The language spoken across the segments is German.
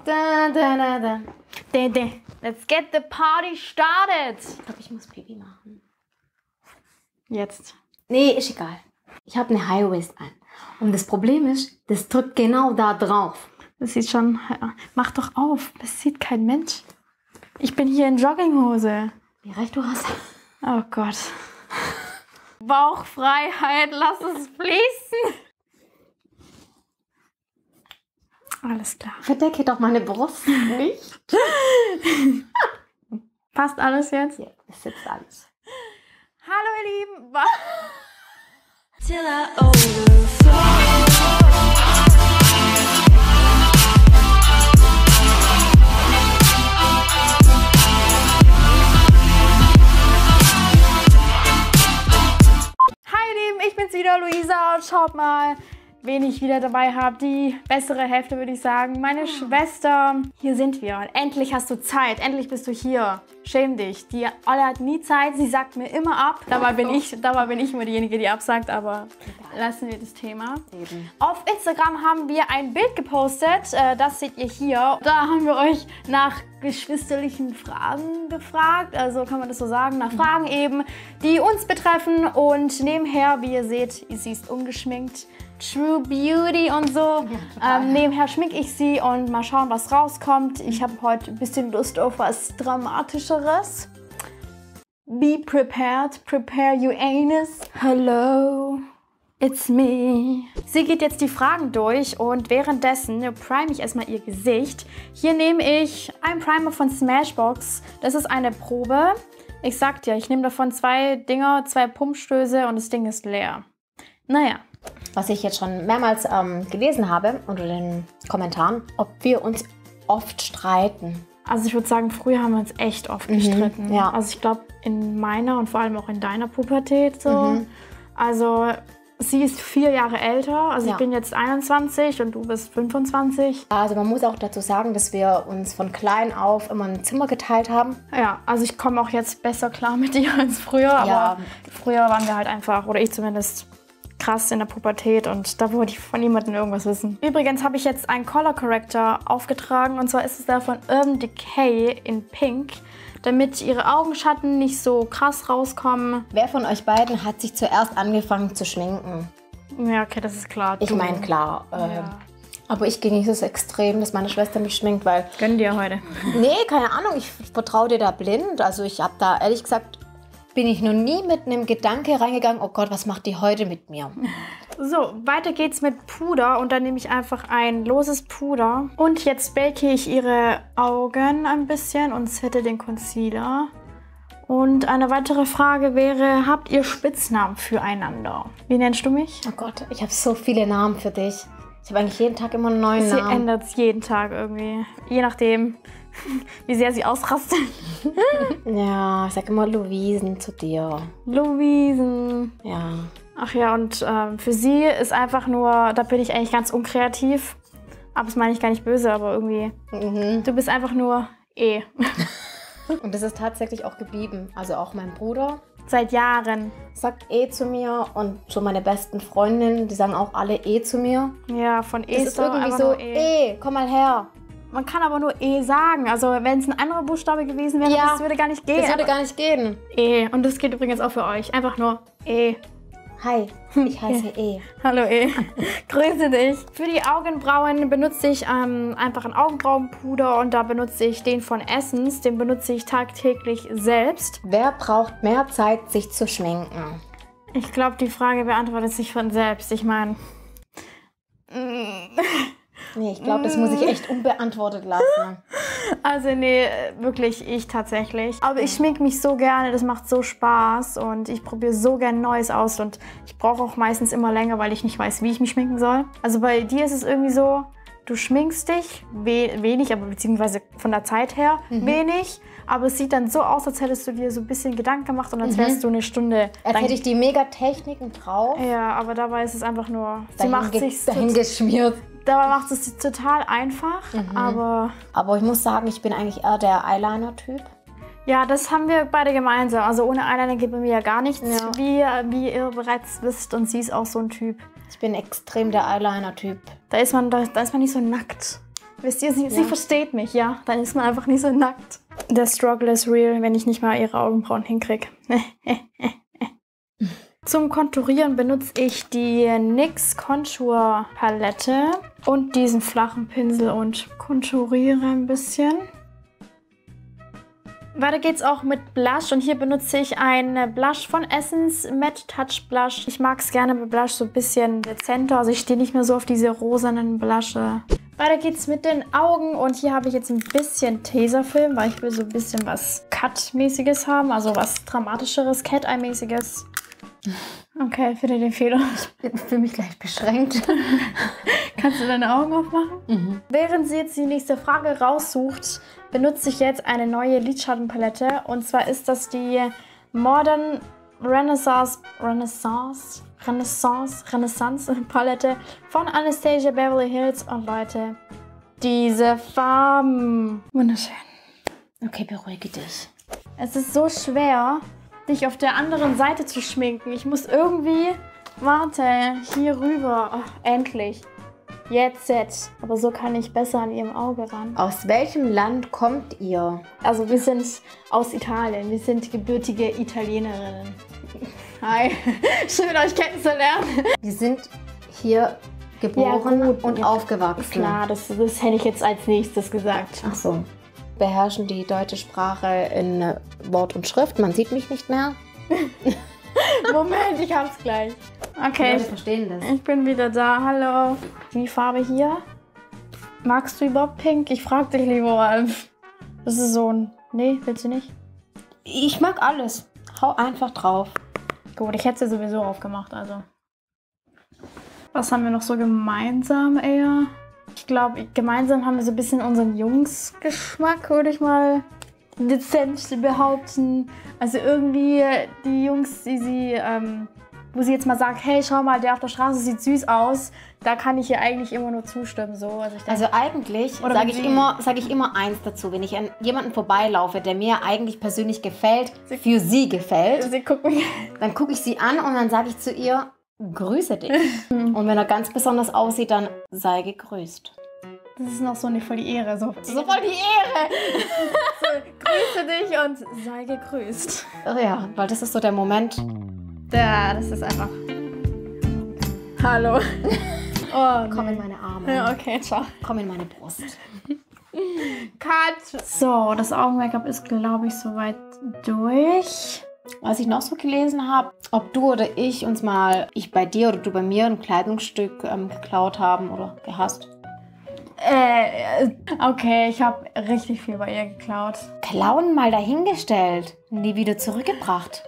Da, da, da, da. Da, da. Let's get the party started. Ich glaube, ich muss Pipi machen. Jetzt. Nee, ist egal. Ich habe eine High-Waist an. Und das Problem ist, das drückt genau da drauf. Das sieht schon... Mach doch auf. Das sieht kein Mensch. Ich bin hier in Jogginghose. Wie recht du hast. Oh Gott. Bauchfreiheit, lass es fließen. Alles klar. Verdecke doch meine Brust nicht. Passt alles jetzt? Ja, es sitzt alles. Hallo ihr Lieben. Till I overflow. Ich bin's wieder, Luisa, und schaut mal, wen ich wieder dabei habe. Die bessere Hälfte, würde ich sagen. Meine Schwester. Hier sind wir. Endlich hast du Zeit. Endlich bist du hier. Schäm dich. Die Olle hat nie Zeit. Sie sagt mir immer ab. Dabei bin ich immer diejenige, die absagt. Aber lassen wir das Thema. Eben. Auf Instagram haben wir ein Bild gepostet. Das seht ihr hier. Da haben wir euch nach geschwisterlichen Fragen gefragt. Also kann man das so sagen. Nach Fragen eben, die uns betreffen. Und nebenher, wie ihr seht, sie ist ungeschminkt. True Beauty und so. Ja, nebenher schminke ich sie und mal schauen, was rauskommt. Ich habe heute ein bisschen Lust auf was Dramatischeres. Be prepared, prepare your anus. Hello, it's me. Sie geht jetzt die Fragen durch und währenddessen prime ich erstmal ihr Gesicht. Hier nehme ich einen Primer von Smashbox. Das ist eine Probe. Ich sag dir, ich nehme davon 2 Dinger, 2 Pumpstöße und das Ding ist leer. Naja. Was ich jetzt schon mehrmals gelesen habe unter den Kommentaren, ob wir uns oft streiten. Also ich würde sagen, früher haben wir uns echt oft gestritten. Ja. Also ich glaube, in meiner und vor allem auch in deiner Pubertät so. Also sie ist 4 Jahre älter. Also ich bin jetzt 21 und du bist 25. Also man muss auch dazu sagen, dass wir uns von klein auf immer ein Zimmer geteilt haben. Ja, also ich komme auch jetzt besser klar mit dir als früher. Aber früher waren wir halt einfach, oder ich zumindest, krass in der Pubertät und da wollte ich von niemandem irgendwas wissen. Übrigens habe ich jetzt einen Color Corrector aufgetragen und zwar ist es der von Urban Decay in Pink, damit ihre Augenschatten nicht so krass rauskommen. Wer von euch beiden hat sich zuerst angefangen zu schminken? Ja, okay, das ist klar. Ich meine, klar. Aber ich genieße es extrem, dass meine Schwester mich schminkt, weil... Gönn dir heute. Nee, keine Ahnung, ich vertraue dir da blind. Also ich habe da, ehrlich gesagt, bin ich noch nie mit einem Gedanke reingegangen, oh Gott, was macht die heute mit mir? So, weiter geht's mit Puder und dann nehme ich einfach ein loses Puder. Und jetzt bake ich ihre Augen ein bisschen und sette den Concealer. Und eine weitere Frage wäre, habt ihr Spitznamen füreinander? Wie nennst du mich? Oh Gott, ich habe so viele Namen für dich. Ich habe eigentlich jeden Tag immer einen neuen Namen. Sie ändert es jeden Tag irgendwie, je nachdem, wie sehr sie ausrastet. Ja, ich sage immer Luisen zu dir. Luisen. Ja. Ach ja, und für sie ist einfach nur, da bin ich eigentlich ganz unkreativ. Aber das meine ich gar nicht böse, aber irgendwie, du bist einfach nur Und das ist tatsächlich auch geblieben. Also auch mein Bruder. Seit Jahren. Sagt zu mir und so meine besten Freundinnen, die sagen auch alle zu mir. Ja, von Das ist irgendwie so, komm mal her. Man kann aber nur sagen. Also wenn es ein anderer Buchstabe gewesen wäre, das würde gar nicht gehen. Das würde gar nicht gehen. Und das geht übrigens auch für euch. Einfach nur Hi, ich heiße Hallo Grüße dich. Für die Augenbrauen benutze ich einfach ein Augenbrauenpuder und da benutze ich den von Essence. Den benutze ich tagtäglich selbst. Wer braucht mehr Zeit, sich zu schminken? Ich glaube, die Frage beantwortet sich von selbst. Ich meine... Nee, ich glaube, das muss ich echt unbeantwortet lassen. Also nee, wirklich ich tatsächlich. Aber ich schminke mich so gerne, das macht so Spaß und ich probiere so gerne Neues aus und ich brauche auch meistens immer länger, weil ich nicht weiß, wie ich mich schminken soll. Also bei dir ist es irgendwie so, du schminkst dich wenig, aber beziehungsweise von der Zeit her wenig. Aber es sieht dann so aus, als hättest du dir so ein bisschen Gedanken gemacht und als wärst du eine Stunde... Als hätte ich die Mega-Techniken drauf. Ja, aber dabei ist es einfach nur... Sie macht sich dahin geschmiert. Dabei macht es total einfach, Aber ich muss sagen, ich bin eigentlich eher der Eyeliner-Typ. Ja, das haben wir beide gemeinsam. Also ohne Eyeliner geht bei mir ja gar nichts, wie ihr bereits wisst. Und sie ist auch so ein Typ. Ich bin extrem der Eyeliner-Typ. Da ist man nicht so nackt. Wisst ihr, sie versteht mich, ja. Dann ist man einfach nicht so nackt. Der Struggle is real, wenn ich nicht mal ihre Augenbrauen hinkriege. Zum Konturieren benutze ich die NYX Contour Palette und diesen flachen Pinsel und konturiere ein bisschen. Weiter geht's auch mit Blush und hier benutze ich einen Blush von Essence Matte Touch Blush. Ich mag es gerne mit Blush so ein bisschen dezenter, also ich stehe nicht mehr so auf diese rosanen Blusche. Weiter geht's mit den Augen und hier habe ich jetzt ein bisschen Tesafilm, weil ich will so ein bisschen was Cut-mäßiges haben, also was dramatischeres, Cat-Eye-mäßiges. Okay, finde den Fehler. Ich fühle mich gleich beschränkt. Kannst du deine Augen aufmachen? Mhm. Während sie jetzt die nächste Frage raussucht, benutze ich jetzt eine neue Lidschattenpalette. Und zwar ist das die Modern Renaissance Palette von Anastasia Beverly Hills. Und Leute, diese Farben. Wunderschön. Okay, beruhige dich. Es ist so schwer, dich auf der anderen Seite zu schminken. Ich muss irgendwie... Warte, hier rüber. Oh, endlich. Jetzt. Aber so kann ich besser an ihrem Auge ran. Aus welchem Land kommt ihr? Also wir sind aus Italien. Wir sind gebürtige Italienerinnen. Hi. Schön, euch kennenzulernen. Wir sind hier geboren Ja, gut. und aufgewachsen. Klar, das hätte ich jetzt als nächstes gesagt. Ach so. Beherrschen die deutsche Sprache in Wort und Schrift. Man sieht mich nicht mehr. Moment, ich hab's gleich. Okay, Die verstehen das. ich bin wieder da. Hallo. Die Farbe hier. Magst du überhaupt pink? Ich frag dich lieber mal. Das ist so ein... Nee, willst du nicht? Ich mag alles. Hau einfach drauf. Gut, ich hätte sie sowieso aufgemacht, also. Was haben wir noch so gemeinsam eher? Ich glaube, gemeinsam haben wir so ein bisschen unseren Jungs-Geschmack, würde ich mal dezent behaupten. Also irgendwie die Jungs, wo sie jetzt mal sagt, hey, schau mal, der auf der Straße sieht süß aus, da kann ich ihr eigentlich immer nur zustimmen. So. Also, ich denke, Also eigentlich Oder sage wenn ich immer eins dazu, wenn ich an jemanden vorbeilaufe, der mir eigentlich persönlich gefällt, für sie gefällt, sie gucken. dann gucke ich sie an und dann sage ich zu ihr, grüße dich. Und wenn er ganz besonders aussieht, dann sei gegrüßt. Das ist noch so eine voll die Ehre. So voll die Ehre! So, grüße dich und sei gegrüßt. Ja, weil das ist so der Moment. Ja, das ist einfach... Hallo. Oh, Komm in meine Arme. Ja, okay, ciao. Komm in meine Brust. Cut. So, das Augen-Make-up ist, glaube ich, soweit durch. Was ich noch so gelesen habe, ob du oder ich uns mal, ich bei dir oder du bei mir, ein Kleidungsstück geklaut haben oder gehasst. Okay, ich habe richtig viel bei ihr geklaut. Klauen mal dahingestellt, nie wieder zurückgebracht.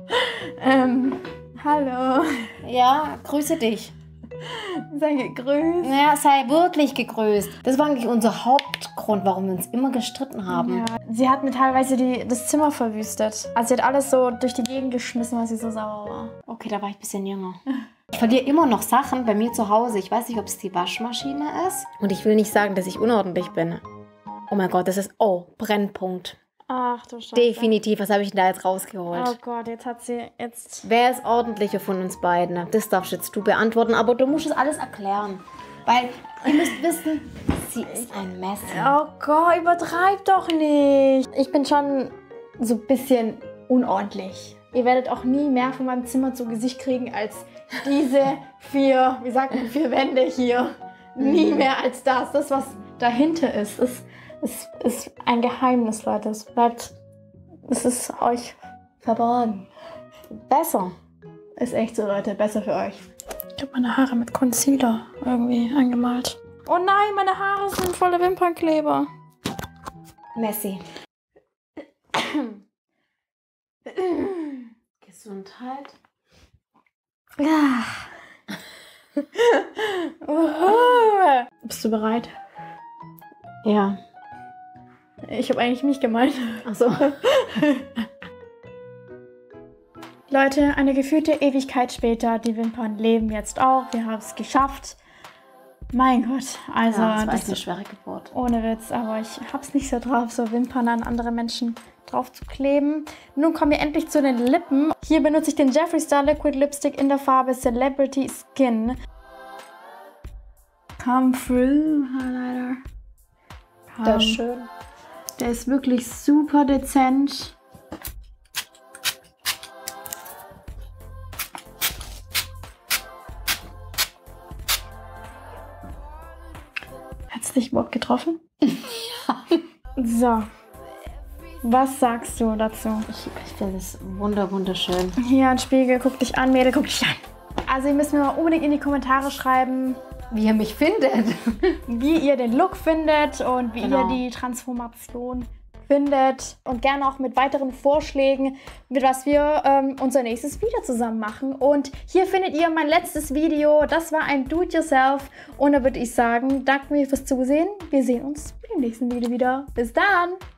Hallo. Ja, grüße dich. Sei gegrüßt. Ja, sei wirklich gegrüßt. Das war eigentlich unser Hauptgrund, warum wir uns immer gestritten haben. Ja, sie hat mir teilweise das Zimmer verwüstet. Also sie hat alles so durch die Gegend geschmissen, weil sie so sauer war. Okay, da war ich ein bisschen jünger. Ich verliere immer noch Sachen bei mir zu Hause. Ich weiß nicht, ob es die Waschmaschine ist. Und ich will nicht sagen, dass ich unordentlich bin. Oh mein Gott, das ist... Oh, Brennpunkt. Ach du Scheiße. Definitiv. Was habe ich denn da jetzt rausgeholt? Oh Gott, jetzt hat sie... Wer ist ordentlicher von uns beiden? Das darfst jetzt du beantworten, aber du musst es alles erklären. Weil ihr müsst wissen, sie ist ein Messer. Oh Gott, übertreib doch nicht. Ich bin schon so ein bisschen unordentlich. Ihr werdet auch nie mehr von meinem Zimmer zu Gesicht kriegen als diese 4 Wände hier. Nie mehr als das. Das, was dahinter ist, ist ein Geheimnis, Leute. Es ist euch verborgen. Besser. Ist echt so, Leute. Besser für euch. Ich habe meine Haare mit Concealer irgendwie angemalt. Oh nein, meine Haare sind voller Wimpernkleber. Messi. Gesundheit. Ja. Bist du bereit? Ja. Ich habe eigentlich mich gemeint. Ach so. Leute, eine gefühlte Ewigkeit später, die Wimpern leben jetzt auch. Wir haben es geschafft. Mein Gott, also Ja, das war echt eine schwere Geburt. ohne Witz, aber ich hab's nicht so drauf, so Wimpern an andere Menschen drauf zu kleben. Nun kommen wir endlich zu den Lippen. Hier benutze ich den Jeffree Star Liquid Lipstick in der Farbe Celebrity Skin. Come Through Highlighter. Der ist schön. Der ist wirklich super dezent. Hat es dich überhaupt getroffen? Ja. So. Was sagst du dazu? Ich finde es wunderschön. Hier ein Spiegel, guck dich an, Mädel, guck dich an. Also ihr müsst mir mal unbedingt in die Kommentare schreiben, Wie ihr mich findet. wie ihr den Look findet und wie Genau. ihr die Transformation findet. Und gerne auch mit weiteren Vorschlägen, mit was wir unser nächstes Video zusammen machen. Und hier findet ihr mein letztes Video. Das war ein Do-it-yourself. Und da würde ich sagen, danke mir fürs Zusehen. Wir sehen uns im nächsten Video wieder. Bis dann!